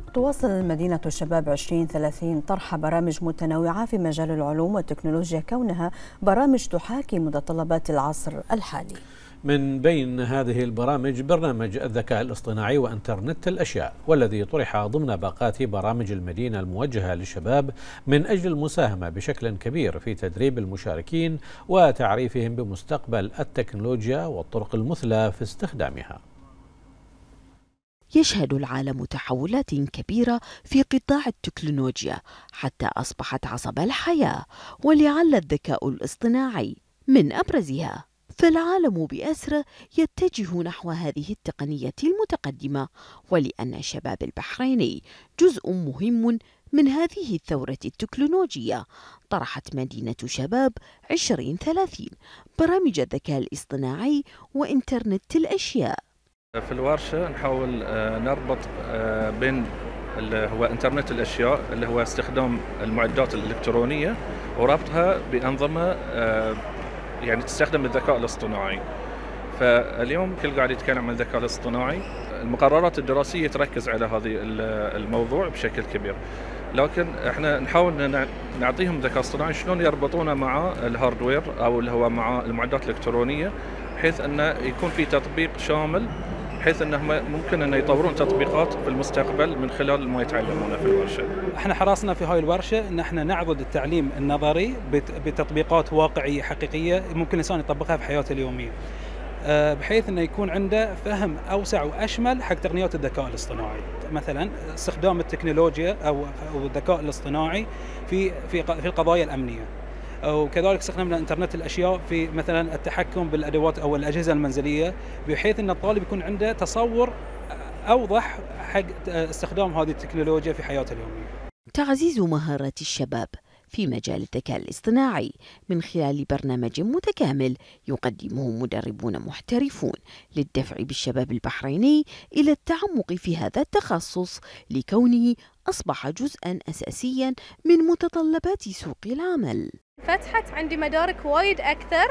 تواصل مدينة الشباب 2030 طرح برامج متنوعة في مجال العلوم والتكنولوجيا كونها برامج تحاكي متطلبات العصر الحالي. من بين هذه البرامج برنامج الذكاء الاصطناعي وإنترنت الأشياء، والذي طرح ضمن باقات برامج المدينة الموجهة للشباب من أجل المساهمة بشكل كبير في تدريب المشاركين وتعريفهم بمستقبل التكنولوجيا والطرق المثلى في استخدامها. يشهد العالم تحولات كبيرة في قطاع التكنولوجيا حتى أصبحت عصب الحياة، ولعل الذكاء الاصطناعي من أبرزها. فالعالم بأسره يتجه نحو هذه التقنية المتقدمة، ولأن شباب البحرين جزء مهم من هذه الثورة التكنولوجية، طرحت مدينة شباب 2030 برامج الذكاء الاصطناعي وإنترنت الأشياء. في الورشة نحاول نربط بين اللي هو إنترنت الأشياء اللي هو استخدام المعدات الإلكترونية وربطها بأنظمة يعني تستخدم الذكاء الاصطناعي. فاليوم كل قاعد يتكلم عن الذكاء الاصطناعي، المقررات الدراسية تركز على هذه الموضوع بشكل كبير، لكن احنا نحاول نعطيهم الذكاء الاصطناعي شلون يربطونه مع الهاردوير او اللي هو مع المعدات الإلكترونية، بحيث انه يكون في تطبيق شامل، بحيث انهم ممكن ان يطورون تطبيقات في المستقبل من خلال ما يتعلمونه في الورشه. احنا حرصنا في هاي الورشه ان احنا نعرض التعليم النظري بتطبيقات واقعيه حقيقيه ممكن الانسان يطبقها في حياته اليوميه، بحيث انه يكون عنده فهم اوسع واشمل حق تقنيات الذكاء الاصطناعي، مثلا استخدام التكنولوجيا او الذكاء الاصطناعي في القضايا الامنيه. وكذلك استخدمنا انترنت الاشياء في مثلا التحكم بالادوات او الاجهزه المنزليه، بحيث ان الطالب يكون عنده تصور اوضح حق استخدام هذه التكنولوجيا في حياته اليوميه. تعزيز مهارات الشباب في مجال الذكاء الاصطناعي من خلال برنامج متكامل يقدمه مدربون محترفون للدفع بالشباب البحريني إلى التعمق في هذا التخصص، لكونه أصبح جزءاً أساسياً من متطلبات سوق العمل. فتحت عندي مدارك وايد أكثر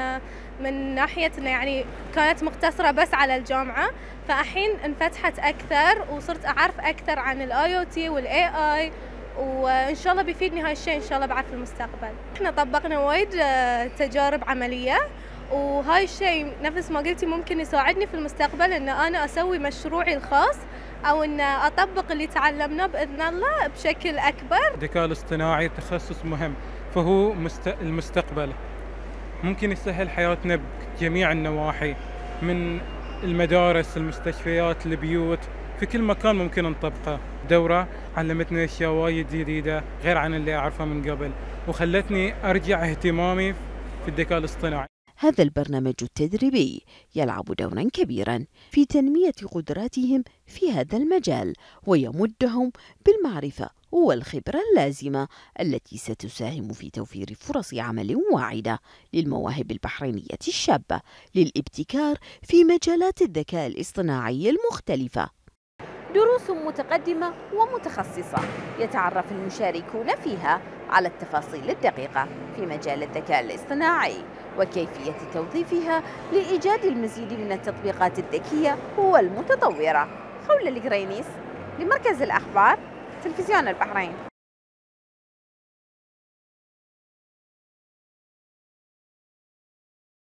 من ناحية إنه يعني كانت مقتصرة بس على الجامعة، فالحين انفتحت أكثر وصرت أعرف أكثر عن الIoT والAI، وإن شاء الله بيفيدني هاي الشيء إن شاء الله بعد في المستقبل. إحنا طبقنا وايد تجارب عملية، وهاي الشيء نفس ما قلتي ممكن يساعدني في المستقبل إن أنا أسوي مشروعي الخاص، أو إن أطبق اللي تعلمناه بإذن الله بشكل أكبر. الذكاء الاصطناعي تخصص مهم، فهو المستقبل، ممكن يسهل حياتنا بجميع النواحي، من المدارس، المستشفيات، البيوت، في كل مكان ممكن نطبقه. دورة علمتني أشياء وايد جديدة غير عن اللي أعرفها من قبل، وخلتني أرجع اهتمامي في الذكاء الاصطناعي. هذا البرنامج التدريبي يلعب دورا كبيرا في تنمية قدراتهم في هذا المجال، ويمدهم بالمعرفة والخبرة اللازمة التي ستساهم في توفير فرص عمل واعدة للمواهب البحرينية الشابة للابتكار في مجالات الذكاء الاصطناعي المختلفة. دروس متقدمة ومتخصصة يتعرف المشاركون فيها على التفاصيل الدقيقة في مجال الذكاء الاصطناعي وكيفية توظيفها لإيجاد المزيد من التطبيقات الذكية والمتطورة. خولة القرينيس لمركز الأخبار تلفزيون البحرين.